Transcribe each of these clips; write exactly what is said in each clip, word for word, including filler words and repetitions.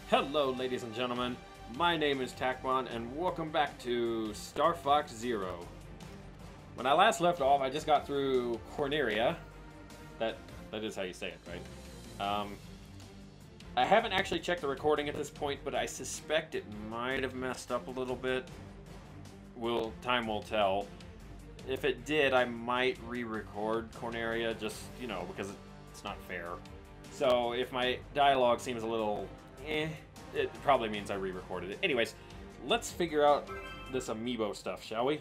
Hello, ladies and gentlemen. My name is Takmon, and welcome back to Star Fox Zero. When I last left off, I just got through Corneria. That that is how you say it, right? Um, I haven't actually checked the recording at this point, but I suspect it might have messed up a little bit. Will time will tell. If it did, I might re-record Corneria, just you know, because it's not fair. So if my dialogue seems a little eh, it probably means I re-recorded it. Anyways, let's figure out this amiibo stuff, shall we?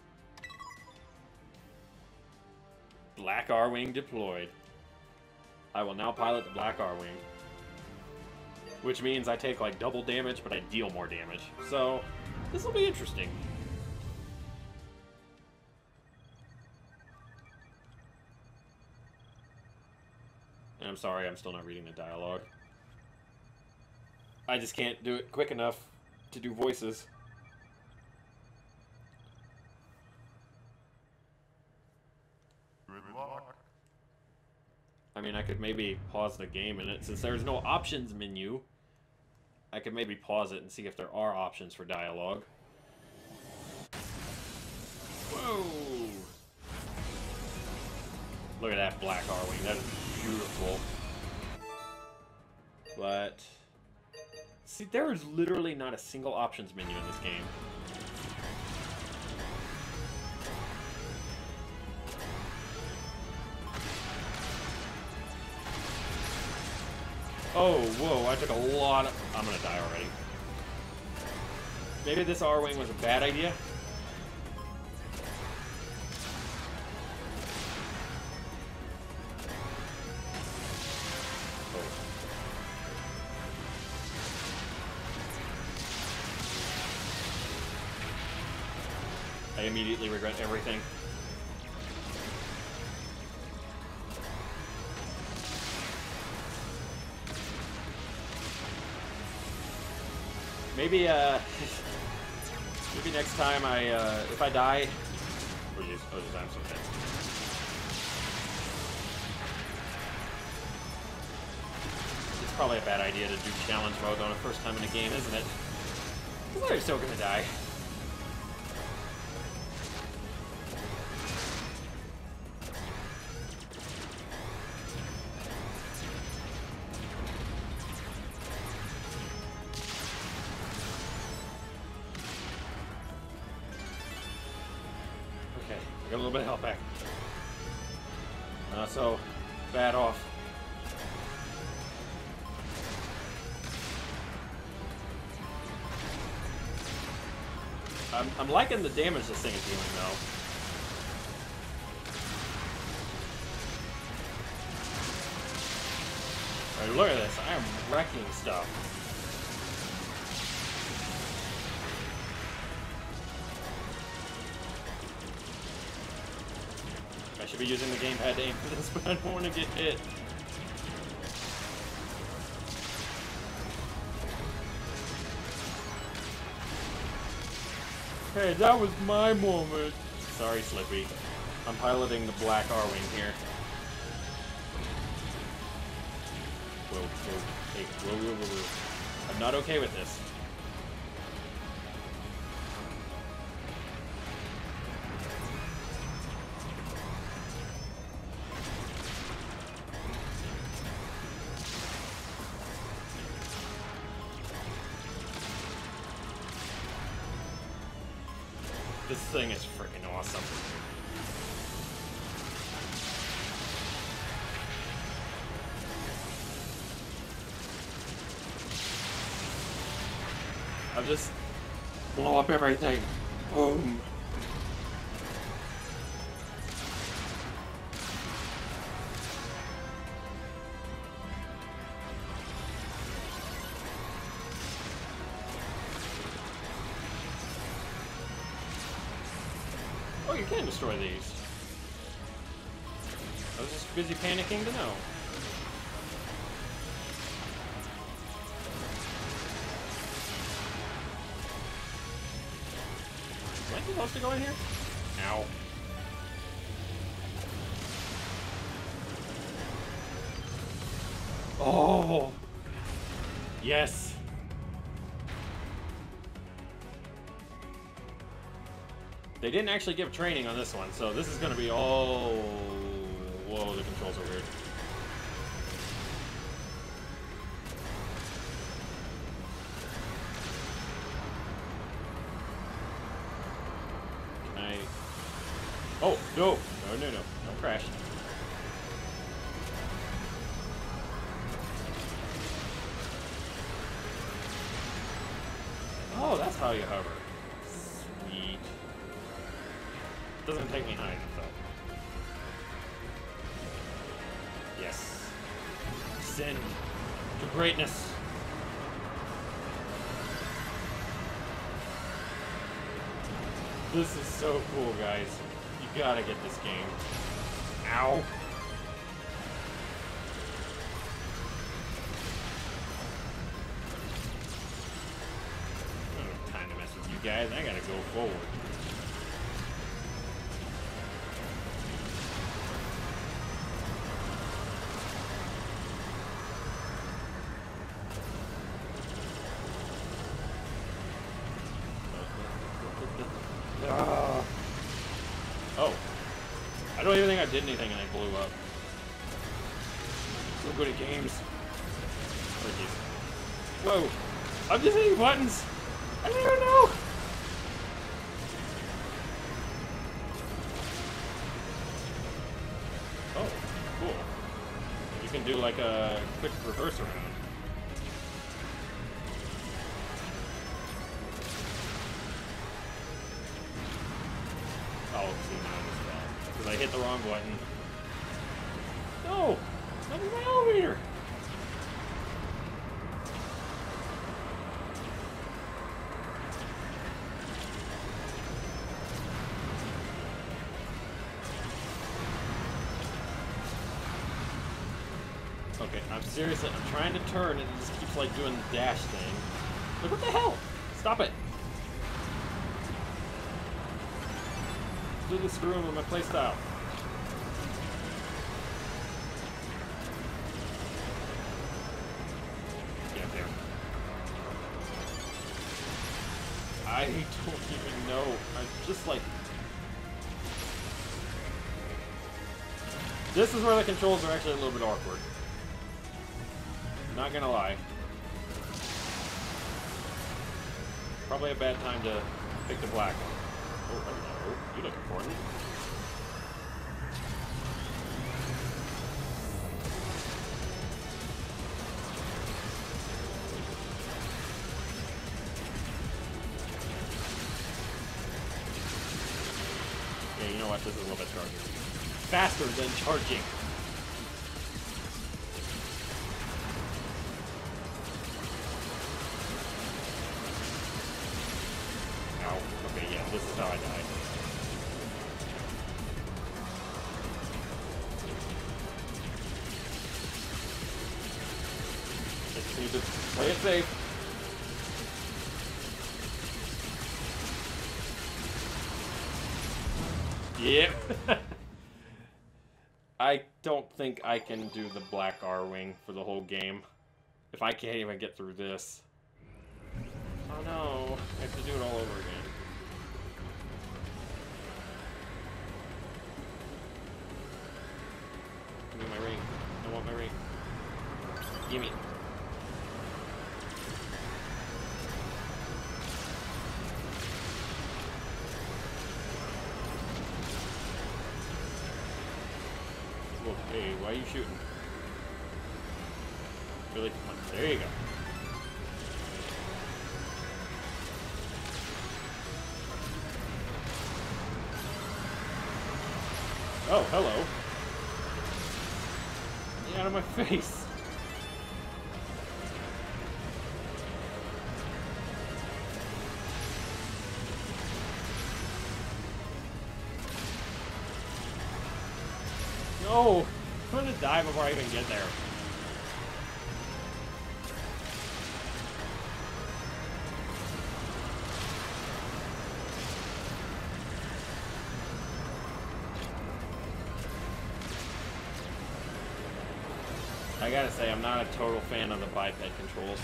Black R-Wing deployed. I will now pilot the Black R-Wing. Which means I take like double damage, but I deal more damage. So, this will be interesting. And I'm sorry, I'm still not reading the dialogue. I just can't do it quick enough to do voices. Good luck. I mean, I could maybe pause the game in it. Since there's no options menu, I could maybe pause it and see if there are options for dialogue. Whoa! Look at that Black R-Wing. That is beautiful. But see, there is literally not a single options menu in this game. Oh, whoa, I took a lot of... I'm gonna die already. Maybe this R-Wing was a bad idea? I immediately regret everything. Maybe, uh... maybe next time I, uh... if I die... Oh, jeez. Oh, jeez, I'm so dead. It's probably a bad idea to do challenge mode on the first time in a game, isn't it? Because I'm still gonna die. A little bit of health back. Uh, so, bad off. I'm, I'm liking the damage this thing is dealing, though. Alright, look at this. I am wrecking stuff. I should be using the gamepad to aim for this, but I don't want to get hit. Hey, that was my moment. Sorry, Slippy. I'm piloting the Black R-Wing here. Whoa, whoa, hey, whoa, whoa, whoa, whoa. I'm not okay with this. This thing is freaking awesome. I'll just blow up everything. Boom. Oh, you can destroy these. I was just busy panicking to know. Am I supposed to go in here? Ow. Oh! Yes! They didn't actually give training on this one, so this is going to be all... Whoa, the controls are weird. Can I... Oh, no! No, no, no. Don't crash. Oh, that's how you hover. Sweet. Doesn't take me high enough, though. Yes. Ascend to greatness. This is so cool, guys. You gotta get this game. Ow. I don't have time to mess with you guys. I gotta go forward. Uh. Oh. I don't even think I did anything and I blew up. So good at games. Whoa. I'm just hitting buttons. I don't even know. Oh, cool. You can do like a quick reverse around. Oh, see now as well. Because I hit the wrong button. No! That was my elevator! Okay, I'm seriously, I'm trying to turn and it just keeps like doing the dash thing. Like, what the hell? Stop it! Completely screwing with my playstyle. Get there. I don't even know. I'm just like... This is where the controls are actually a little bit awkward. Not gonna lie. Probably a bad time to pick the black one. Oh, hello. You look important. Yeah, you know what? This is a little bit charging. Faster than charging. Ow. Okay, yeah, this is how I died. Just need to play it safe. Yep. I don't think I can do the black R-Wing for the whole game. If I can't even get through this. Oh no, I have to do it all over again. Give me my ring. I want my ring. Give me it. Hey, why are you shooting? Really? Come on. There you go. Oh, hello. Get out of my face. No! I'm gonna die before I even get there. I gotta say, I'm not a total fan of the biped controls.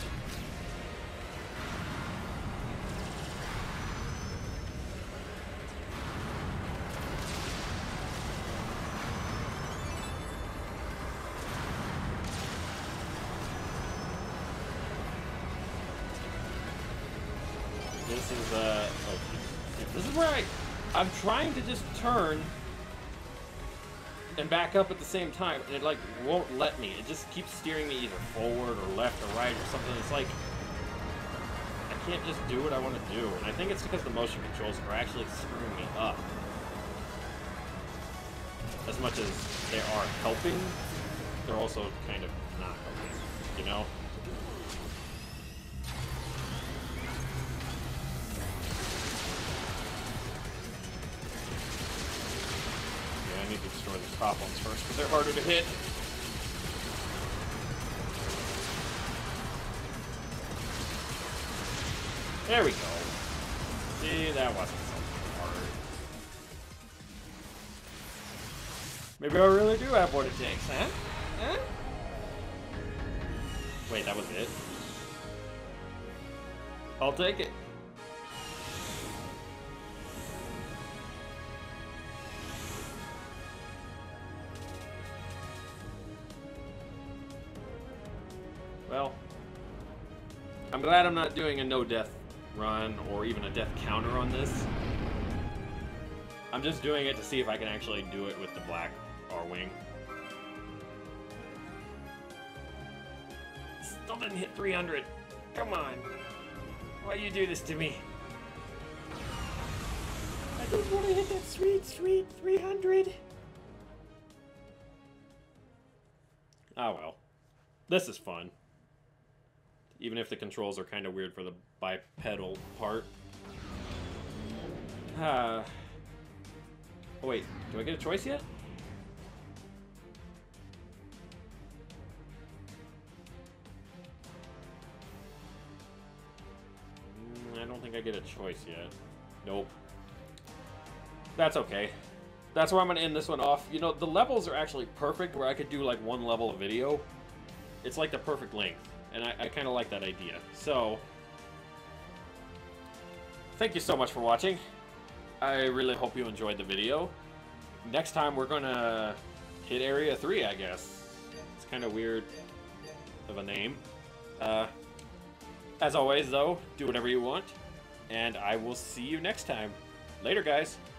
this is, uh... Oh, this is where I... I'm trying to just turn and back up at the same time, and it, like, won't let me. It just keeps steering me either forward or left or right or something. It's like... I can't just do what I want to do, and I think it's because the motion controls are actually screwing me up. As much as they are helping, they're also kind of not helping, you know? Yeah, I need to destroy the top ones first, because they're harder to hit. There we go. See, that wasn't so hard. Maybe I really do have what it takes, huh? Huh? Wait, that was it? I'll take it. Well, I'm glad I'm not doing a no-death run or even a death counter on this. I'm just doing it to see if I can actually do it with the black R-Wing. Still didn't hit three hundred. Come on. Why you do this to me? I don't want to hit that sweet, sweet three hundred. Ah, well. This is fun. Even if the controls are kind of weird for the bipedal part. Uh, oh wait, do I get a choice yet? Mm, I don't think I get a choice yet. Nope. That's okay. That's where I'm gonna end this one off. You know, the levels are actually perfect where I could do like one level of video. It's like the perfect length. And I, I kind of like that idea. So, thank you so much for watching. I really hope you enjoyed the video. Next time we're going to hit Area three, I guess. It's kind of weird of a name. Uh, as always, though, do whatever you want. And I will see you next time. Later, guys.